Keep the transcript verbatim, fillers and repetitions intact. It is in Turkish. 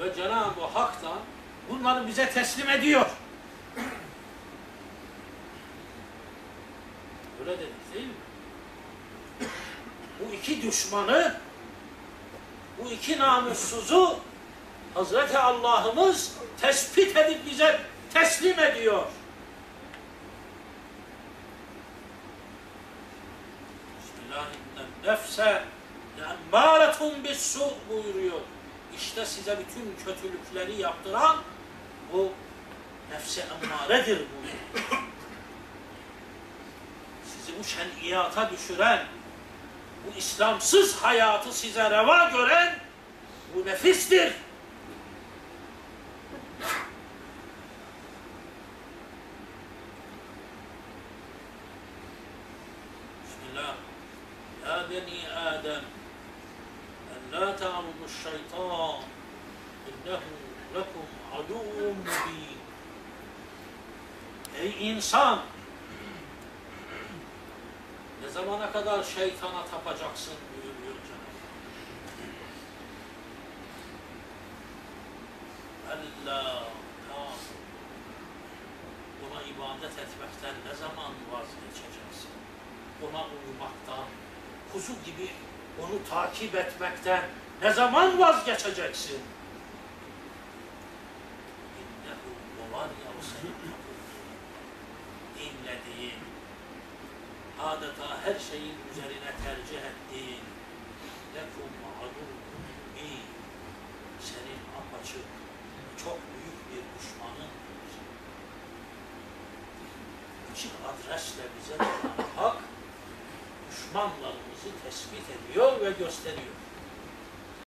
ve Cenab-ı Hak da bunları bize teslim ediyor. Öyle dedik değil mi? Bu iki düşmanı, bu iki namussuzu Hazreti Allah'ımız tespit edip bize teslim ediyor. Bismillahirrahmanirrahim. Nefse emmâretun bis-su' buyuruyor. İşte size bütün kötülükleri yaptıran bu nefse emmâredir buyuruyor. Sizi bu şen'iyata düşüren, bu İslamsız hayatı size reva gören bu nefistir. Bismillah. Ya beni Adem en la ta'buduş şeytan innehu lekum aduvun mubin. Ey insan! Ne zamana kadar şeytana tapacaksın buyuruyor Cenab-ı Hak. Allah, ona ibadet etmekten ne zaman vazgeçeceksin? Ona uymaktan, kuzu gibi onu takip etmekten ne zaman vazgeçeceksin? İnnehu o var ya o senin dinlediğin, adeta her şeyin üzerine tercih ettiğin lekum aduvun, senin apaçık çok büyük bir düşmanın, açık adresle bize Cenab-ı Hak düşmanlarımızı tespit ediyor ve gösteriyor.